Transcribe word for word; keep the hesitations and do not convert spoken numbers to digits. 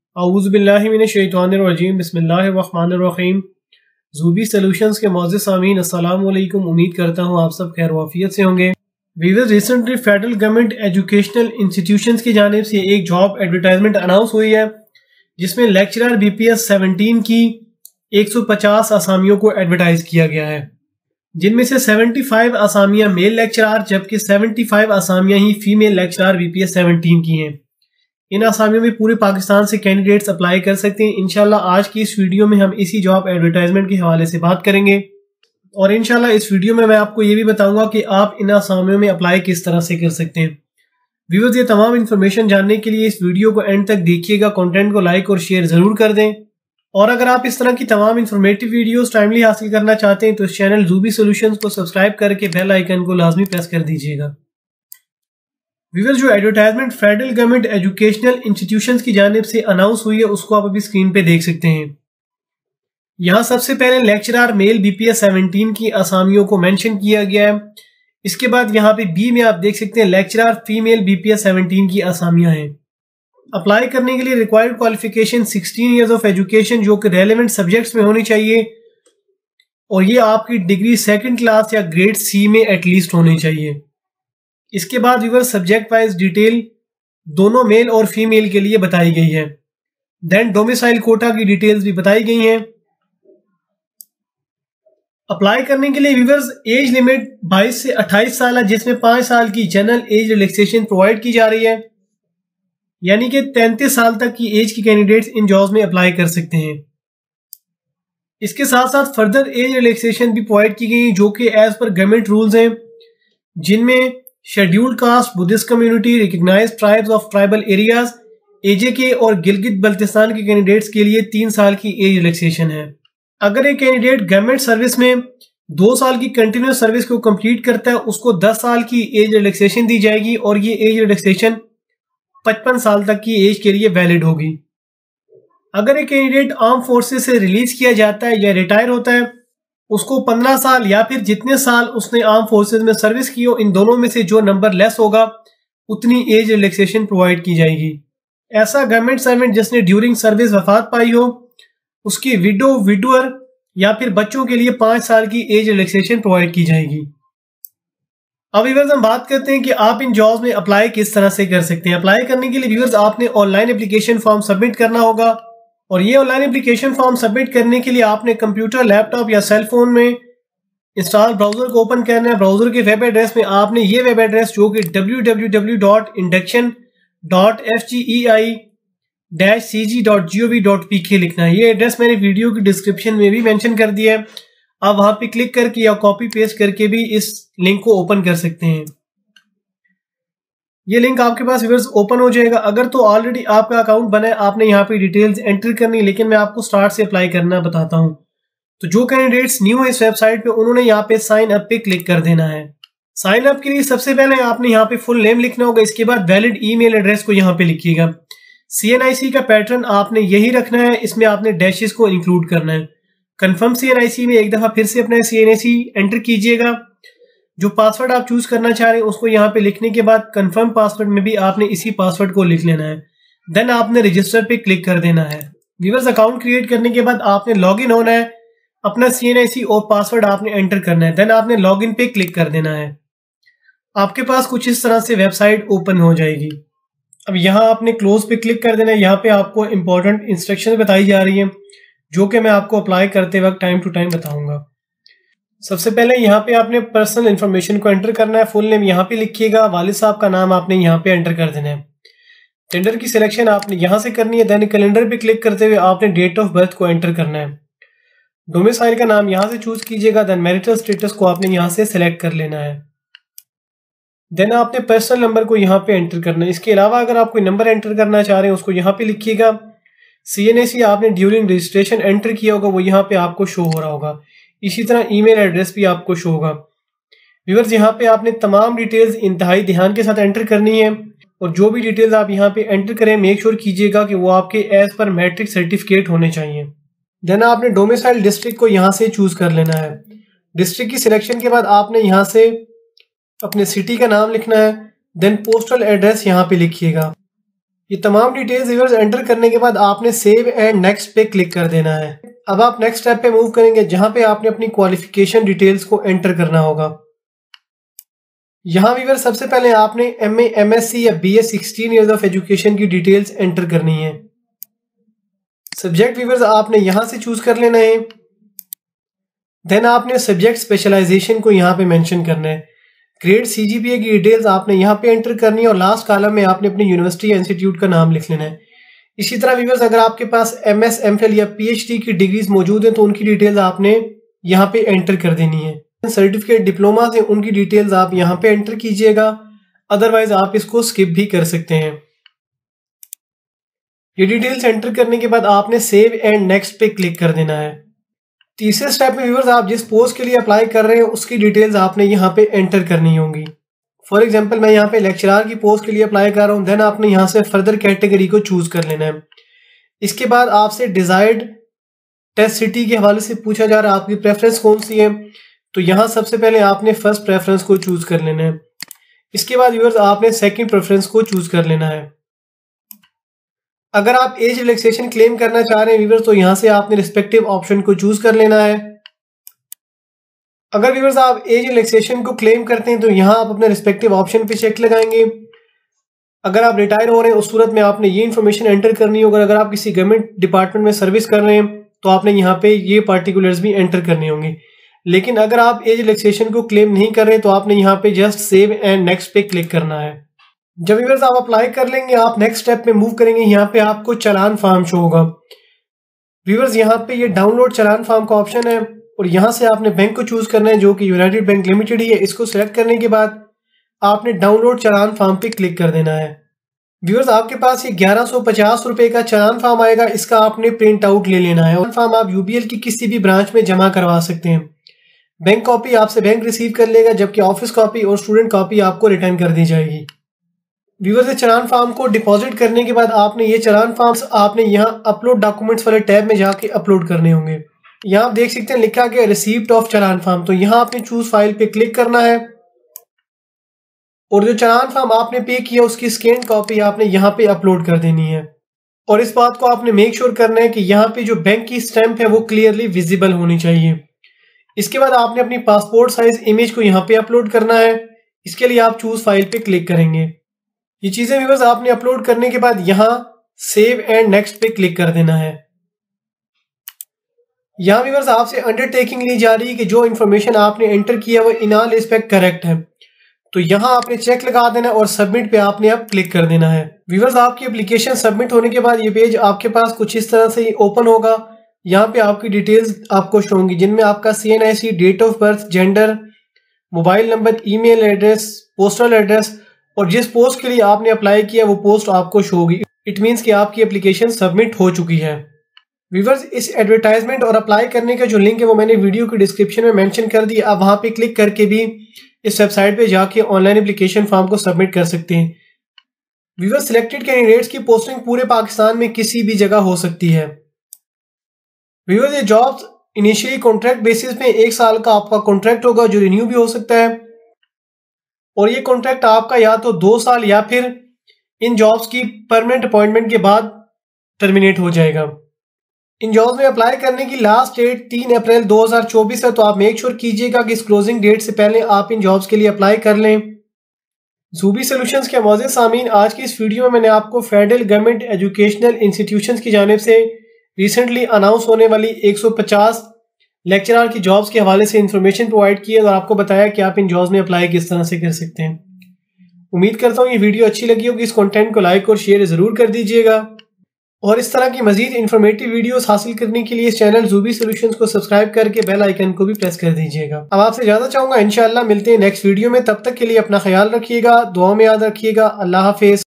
औज़ुबिल्लाहिमिनश्शैतानिर्रजीम बिस्मिल्लाहिर्रहमानिर्रहीम। ज़ूबी सॉल्यूशंस के मौजूद सामीन अस्सलाम वालेकुम। उम्मीद करता हूँ आप सब खैर वाफियत से होंगे। Viewers, recently federal government educational institutions की जानिब से एक जॉब एडवर्टाइजमेंट अनाउंस हुई है, जिसमें lecturer B P S seventeen की एक सौ पचास आसामियों को एडवर्टाइज किया गया है, जिनमें से पचहत्तर आसामियां मेल लेक्चरर जबकि पचहत्तर आसामियां ही female lecturer B P S seventeen की हैं। इन आसामियों में पूरे पाकिस्तान से कैंडिडेट्स अप्लाई कर सकते हैं। इंशाल्लाह आज की इस वीडियो में हम इसी जॉब एडवर्टाइजमेंट के हवाले से बात करेंगे और इंशाल्लाह इस वीडियो में मैं आपको ये भी बताऊंगा कि आप इन आसामियों में अप्लाई किस तरह से कर सकते हैं। व्यूअर्स, ये तमाम इन्फॉर्मेशन जानने के लिए इस वीडियो को एंड तक देखिएगा, कंटेंट को लाइक और शेयर जरूर कर दें। और अगर आप इस तरह की तमाम इन्फॉर्मेटिव वीडियोस टाइमली हासिल करना चाहते हैं तो इस चैनल ज़ूबी सॉल्यूशंस को सब्सक्राइब करके बेल आइकन को लाजमी प्रेस कर दीजिएगा। व्यूअर्स, जो advertisement federal government educational institutions की जानिब से अनाउंस हुई है उसको आप अभी स्क्रीन पे देख सकते हैं। यहाँ सबसे पहले lecturer male B P S seventeen की आसामियों को मेंशन किया गया है। इसके बाद यहाँ पे बी में आप देख सकते हैं lecturer female B P S seventeen की आसामियां हैं। अप्लाई करने के लिए required qualification sixteen years of education जो कि रेलेवेंट सब्जेक्ट्स में होनी चाहिए और ये आपकी डिग्री सेकेंड क्लास या ग्रेड सी में एटलीस्ट होनी चाहिए। इसके बाद व्यूअर्स, सब्जेक्ट वाइज डिटेल दोनों मेल और फीमेल के लिए बताई गई है। देन डोमिसाइल कोटा की डिटेल्स भी बताई गई हैं। अप्लाई करने के लिए व्यूअर्स एज लिमिट बाईस से अट्ठाईस साल है, जिसमें पांच साल की जनरल एज रिलैक्सेशन प्रोवाइड की जा रही है, यानी कि तैंतीस साल तक की एज की कैंडिडेट्स इन जॉब्स में अप्लाई कर सकते हैं। इसके साथ साथ फर्दर एज रिलैक्सेशन भी प्रोवाइड की गई जो कि एज पर गवर्नमेंट रूल्स हैं, जिनमें scheduled caste, Buddhist community, recognised tribes of tribal areas, A J K और गिलगित बल्तिस्तान के कैंडिडेट्स के लिए तीन साल की एज रिलैक्सेशन है। अगर एक कैंडिडेट गवर्नमेंट सर्विस में दो साल की कंटिन्यूस सर्विस को कंप्लीट करता है उसको दस साल की एज रिलैक्सेशन दी जाएगी और ये एज रिलैक्सेशन पचपन साल तक की एज के लिए वैलिड होगी। अगर एक कैंडिडेट आर्म फोर्सेस से रिलीज किया जाता है या रिटायर होता है उसको पंद्रह साल या फिर जितने साल उसने आर्म फोर्सेस में सर्विस की हो, इन दोनों में से जो नंबर लेस होगा उतनी एज रिलैक्सेशन प्रोवाइड की जाएगी। ऐसा गवर्नमेंट सर्वेंट जिसने ड्यूरिंग सर्विस वफात पाई हो उसकी विडो, विडोअर या फिर बच्चों के लिए पांच साल की एज रिलैक्सेशन प्रोवाइड की जाएगी। अब व्यूअर्स, हम बात करते हैं कि आप इन जॉब्स में अप्लाई किस तरह से कर सकते हैं। अप्लाई करने के लिए व्यूअर्स आपने ऑनलाइन एप्लीकेशन फॉर्म सबमिट करना होगा और ये ऑनलाइन एप्लीकेशन फॉर्म सबमिट करने के लिए आपने कंप्यूटर, लैपटॉप या सेल फोन में इंस्टॉल ब्राउजर को ओपन करना है। ब्राउजर के वेब एड्रेस में आपने ये वेब एड्रेस जो कि W W W dot induction dot F G E I dash C G dot G O V dot P K लिखना है। ये एड्रेस मैंने वीडियो की डिस्क्रिप्शन में भी मेंशन कर दिया है। आप वहां पे क्लिक करके या कॉपी पेस्ट करके भी इस लिंक को ओपन कर सकते हैं। ये लिंक आपके पास व्यूअर्स ओपन हो जाएगा। अगर तो ऑलरेडी आपका अकाउंट बना है आपने यहाँ पे डिटेल्स एंटर करनी, लेकिन मैं आपको स्टार्ट से अप्लाई करना बताता हूँ। तो जो कैंडिडेट्स न्यू है इस वेबसाइट पे उन्होंने यहाँ पे साइन अप पे क्लिक कर देना है। साइन अप के लिए सबसे पहले आपने यहाँ पे फुल नेम लिखना होगा। इसके बाद वैलिड ईमेल एड्रेस को यहाँ पे लिखिएगा। सी एन आई सी का पैटर्न आपने यही रखना है, इसमें आपने डैशेस को इंक्लूड करना है। कन्फर्म सी एन आई सी में एक दफा फिर से अपना सी एन आई सी एंटर कीजिएगा। जो पासवर्ड आप चूज करना चाह रहे हैं उसको यहाँ पे लिखने के बाद कंफर्म पासवर्ड में भी आपने इसी पासवर्ड को लिख लेना है। देन आपने रजिस्टर पे क्लिक कर देना है। व्यूअर्स, अकाउंट क्रिएट करने के बाद आपने लॉग इन होना है, अपना सी एन आई सी और पासवर्ड आपने एंटर करना है। देन आपने लॉग इन पे क्लिक कर देना है। आपके पास कुछ इस तरह से वेबसाइट ओपन हो जाएगी। अब यहाँ आपने क्लोज पे क्लिक कर देना है। यहाँ पे आपको इंपॉर्टेंट इंस्ट्रक्शन बताई जा रही है जो कि मैं आपको अप्लाई करते वक्त टाइम टू टाइम बताऊंगा। सबसे पहले यहाँ पे आपने पर्सनल इन्फॉर्मेशन को एंटर करना है। फुल नेम यहाँ पे लिखिएगा, वालिद साहब का नाम आपने यहाँ पे एंटर कर देना है। जेंडर की सिलेक्शन आपने यहाँ से करनी है। देन कैलेंडर पे क्लिक करते हुए आपने डेट ऑफ बर्थ को एंटर करना है। डोमिसाइल का नाम यहाँ से चूज कीजिएगा। देन मैरिटल स्टेटस को आपने यहाँ से सिलेक्ट कर लेना है। देन आपने पर्सनल नंबर को यहाँ पे एंटर करना है। इसके अलावा अगर आप कोई नंबर एंटर करना चाह रहे हैं उसको यहाँ पे लिखिएगा। सी एन ए सी आपने ड्यूरिंग रजिस्ट्रेशन एंटर किया होगा वो यहाँ पे आपको शो हो रहा होगा। इसी तरह ईमेल एड्रेस भी आपको शो होगा। व्यूअर्स, यहाँ पे आपने तमाम डिटेल्स इंतहाई ध्यान के साथ एंटर करनी है और जो भी डिटेल्स आप यहाँ पे एंटर करें मेक श्योर कीजिएगा कि वो आपके एज पर मैट्रिक सर्टिफिकेट होने चाहिए। देन आपने डोमिसाइल डिस्ट्रिक्ट को यहाँ से चूज कर लेना है। डिस्ट्रिक्ट की सिलेक्शन के बाद आपने यहाँ से अपने सिटी का नाम लिखना है। देन पोस्टल एड्रेस यहाँ पे लिखिएगा। ये तमाम डिटेल्स व्यूअर्स एंटर करने के बाद आपने सेव एंड नेक्स्ट पे क्लिक कर देना है। अब आप नेक्स्ट स्टेप पे मूव करेंगे जहां पे आपने अपनी क्वालिफिकेशन डिटेल्स को एंटर करना होगा। यहाँ व्यूअर्स सबसे पहले आपने M A, M S C या B A sixteen years of education की डिटेल्स एंटर करनी है। सब्जेक्ट व्यूअर्स आपने यहां से चूज कर लेना है। देन आपने सब्जेक्ट स्पेशलाइजेशन को यहाँ पे मेंशन करना है। Grade C G P A की डिटेल्स आपने यहाँ पे एंटर करनी है और लास्ट कॉलम में आपने अपनी यूनिवर्सिटी या इंस्टीट्यूट का नाम लिख लेना है। इसी तरह व्यूअर्स अगर आपके पास एम एस, एम फिल या पी एच डी की डिग्रीज मौजूद हैं तो उनकी डिटेल्स आपने यहाँ पे एंटर कर देनी है। सर्टिफिकेट, डिप्लोमा से उनकी डिटेल्स आप यहाँ पे एंटर कीजिएगा, अदरवाइज आप इसको स्किप भी कर सकते हैं। ये डिटेल्स एंटर करने के बाद आपने सेव एंड नेक्स्ट पे क्लिक कर देना है। तीसरे स्टेप में व्यूअर्स आप जिस पोस्ट के लिए अप्लाई कर रहे हैं उसकी डिटेल्स आपने यहाँ पे एंटर करनी होंगी। फॉर एग्जांपल मैं यहाँ पे लेक्चरर की पोस्ट के लिए अप्लाई कर रहा हूँ। देन आपने यहाँ से फर्दर कैटेगरी को चूज कर लेना है। इसके बाद आपसे डिजायर्ड टेस्ट सिटी के हवाले से पूछा जा रहा है आपकी प्रेफरेंस कौन सी है, तो यहाँ सबसे पहले आपने फर्स्ट प्रेफरेंस को चूज कर लेना है। इसके बाद व्यूअर्स आपने सेकंड प्रेफरेंस को चूज कर लेना है। अगर आप एज रिलैक्सेशन क्लेम करना चाह रहे हैं व्यूअर्स तो यहाँ से आपने रिस्पेक्टिव ऑप्शन को चूज कर लेना है। अगर व्यूअर्स आप एज रिलैक्सेशन को क्लेम करते हैं तो यहाँ आप अपने रिस्पेक्टिव ऑप्शन पे चेक लगाएंगे। अगर आप रिटायर हो रहे हैं उस सूरत में आपने ये इन्फॉर्मेशन एंटर करनी होगी। अगर आप किसी गवर्नमेंट डिपार्टमेंट में सर्विस कर रहे हैं तो आपने यहाँ पे ये पार्टिकुलर्स भी एंटर करने होंगे। लेकिन अगर आप एज रिलैक्सेशन को क्लेम नहीं कर रहे तो आपने यहाँ पे जस्ट सेव एंड नेक्स्ट पे क्लिक करना है। जब व्यूअर्स आप अप्लाई कर लेंगे आप नेक्स्ट स्टेप में मूव करेंगे। यहाँ पे आपको चालान फॉर्म शो होगा। व्यूअर्स यहाँ पे ये डाउनलोड चालान फॉर्म का ऑप्शन है और यहाँ से आपने बैंक को चूज करना है जो कि यूनाइटेड बैंक लिमिटेड ही है। इसको सिलेक्ट करने के बाद आपने डाउनलोड चालान फॉर्म पे क्लिक कर देना है। व्यूअर्स आपके पास ये ग्यारह सौ पचास रुपए का चालान फॉर्म आएगा। इसका आपने प्रिंट आउट ले लेना है और फॉर्म आप यू बी एल की किसी भी ब्रांच में जमा करवा सकते हैं। बैंक कॉपी आपसे बैंक रिसीव कर लेगा जबकि ऑफिस कॉपी और स्टूडेंट कॉपी आपको रिटर्न कर दी जाएगी। व्यूअर्स ये चालान फॉर्म को डिपॉजिट करने के बाद आपने ये चालान फॉर्म्स आपने यहाँ अपलोड डॉक्यूमेंट्स वाले टैब में जाके अपलोड करने होंगे। यहाँ आप देख सकते हैं लिखा गया रिसीप्ट ऑफ चालान फॉर्म, तो यहाँ आपने चूज फाइल पे क्लिक करना है और जो चालान फॉर्म आपने पे किया उसकी स्कैन कॉपी आपने यहाँ पे अपलोड कर देनी है। और इस बात को आपने मेक श्योर करना है कि यहाँ पे जो बैंक की स्टैंप है वो क्लियरली विजिबल होनी चाहिए। इसके बाद आपने अपनी पासपोर्ट साइज इमेज को यहाँ पे अपलोड करना है। इसके लिए आप चूज फाइल पे क्लिक करेंगे। ये चीजें व्यूअर्स आपने अपलोड करने के बाद यहाँ सेव एंड नेक्स्ट पे क्लिक कर देना है। यहाँ व्यूअर्स आपसे अंडरटेकिंग ली जा रही है कि जो इन्फॉर्मेशन आपने एंटर किया वो इन ऑल रिस्पेक्ट करेक्ट है, तो यहाँ आपने चेक लगा देना और सबमिट पे आपने अब क्लिक कर देना है। व्यूअर्स आपकी एप्लीकेशन सबमिट होने के बाद ये पेज आपके पास कुछ इस तरह से ओपन होगा। यहाँ पे आपकी डिटेल्स आपको शो होंगी जिनमें आपका C N I C, date of birth, gender, mobile number, email address, postal address और जिस पोस्ट के लिए आपने अप्लाई किया वो पोस्ट आपको शो होगी। इट मीन्स कि आपकी एप्लीकेशन सबमिट हो चुकी है। व्यूअर्स इस एडवर्टाइजमेंट और अप्लाई करने का जो लिंक है वो मैंने वीडियो के डिस्क्रिप्शन में मेंशन कर दिया। आप वहां पे क्लिक करके भी इस वेबसाइट पे जाके ऑनलाइन एप्लीकेशन फॉर्म को सबमिट कर सकते हैं। व्यूअर्स सिलेक्टेड कैंडिडेट्स की पोस्टिंग पूरे पाकिस्तान में किसी भी जगह हो सकती है। व्यूअर्स ये जॉब्स इनिशियली कॉन्ट्रैक्ट बेसिस पे एक साल का आपका कॉन्ट्रैक्ट होगा जो रिन्यू भी हो सकता है और ये कॉन्ट्रैक्ट आपका या तो दो साल या फिर इन जॉब्स की परमानेंट अपॉइंटमेंट के बाद टर्मिनेट हो जाएगा। इन जॉब्स में अप्लाई करने की लास्ट डेट तीन अप्रैल दो हज़ार चौबीस है, तो आप मेक श्योर कीजिएगा कि इस क्लोजिंग डेट से पहले आप इन जॉब्स के लिए अप्लाई कर लें। ज़ूबी सॉल्यूशंस के मौजूद सामीन, आज की इस वीडियो में मैंने आपको फेडरल गवर्नमेंट एजुकेशनल इंस्टीट्यूशंस की जानिब से रिसेंटली अनाउंस होने वाली एक सौ पचास लेक्चरर की जॉब्स के हवाले से इंफॉर्मेशन प्रोवाइड की है और आपको बताया कि आप इन जॉब्स में अप्लाई किस तरह से कर सकते हैं। उम्मीद करता हूँ ये वीडियो अच्छी लगी होगी। इस कंटेंट को लाइक और शेयर जरूर कर दीजिएगा और इस तरह की मजीद इंफॉर्मेटिव वीडियोस हासिल करने के लिए इस चैनल ज़ूबी सॉल्यूशंस को सब्सक्राइब करके बेल आइकन को भी प्रेस कर दीजिएगा। अब आपसे ज्यादा चाहूंगा इंशाअल्लाह मिलते हैं नेक्स्ट वीडियो में। तब तक के लिए अपना ख्याल रखिएगा, दुआ में याद रखिएगा। अल्लाह हाफिज।